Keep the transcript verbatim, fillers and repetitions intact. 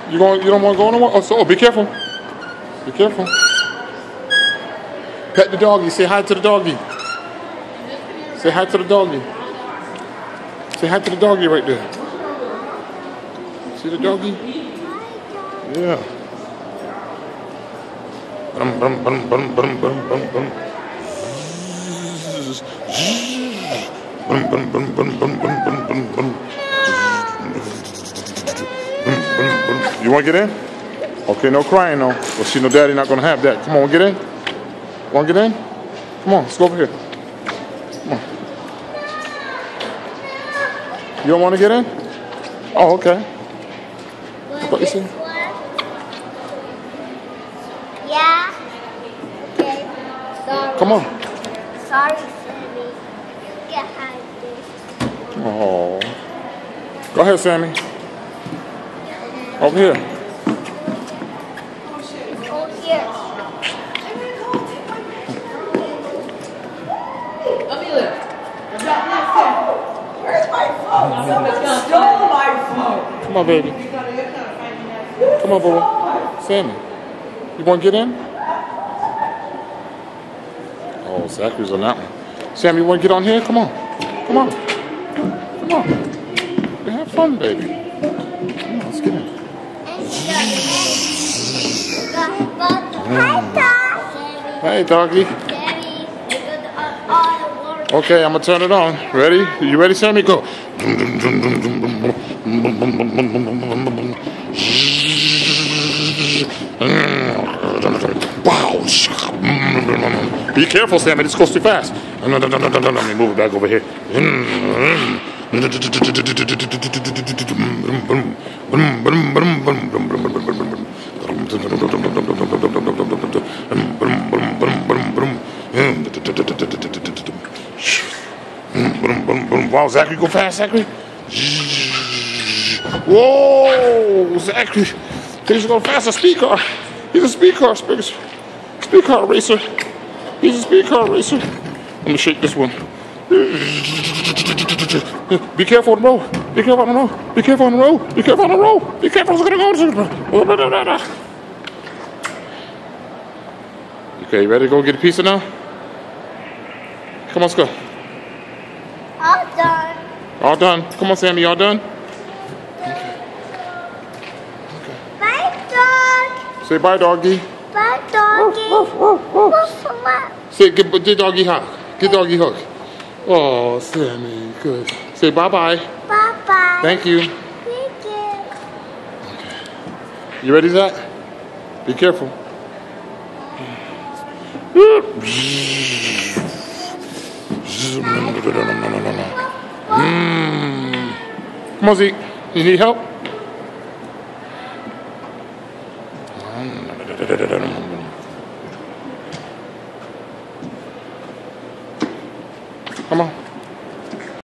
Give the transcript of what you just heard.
You going? You don't want to go nowhere? Oh, so oh, be careful. Be careful. Pet the doggy. Say hi to the doggy. Say hi to the doggy. Say hi to the doggy right there. See the doggy? Yeah. Bum, bum, bum, bum, bum, bum, bum, bum. Bum, bum, bum, bum, bum, bum, bum, bum, bum. You want to get in? Okay, no crying, no. Well, see, no daddy not going to have that. Come on, get in. Want to get in? Come on, let's go over here. Come on. You don't want to get in? Oh, okay. I thought you said. Yeah. Okay. Sorry. Come on. Sorry, Sammy. You can hide this. Oh. Go ahead, Sammy. Over here. Over here. Where's my phone? Someone stole my phone. Come on, baby. Come on, boo. Sammy. You want to get in? Oh, Zachary's on that one. Sammy, you want to get on here? Come on. Come on. Come on. Have fun, baby. Come on, let's get in. Hey, doggy. Okay, I'm gonna turn it on. Ready? You ready, Sammy? Go. Wow. Be careful, Sammy. This goes too fast. Let me move it back over here. Wow, Zachary, go fast, Zachary. Whoa, Zachary. He's going fast, a speed car. He's a speed car, speed car racer. He's a speed car racer. Let me shake this one. Be careful on the road. Be careful on the road. Be careful on the road. Be careful on the road. Be careful. It's gonna go. Okay, you ready to go get a pizza now? Come on, let's go. All done. All done. Come on, Sammy. All done? Bye, dog. Say bye, doggy. Bye, doggy. Say, get the doggy hug. Get doggy hug. Oh, Sammy, good. Say bye-bye. Bye-bye. Thank you. Thank you. Okay. You ready, Zach? Be careful. Mm. Come on, Zeke. You need help?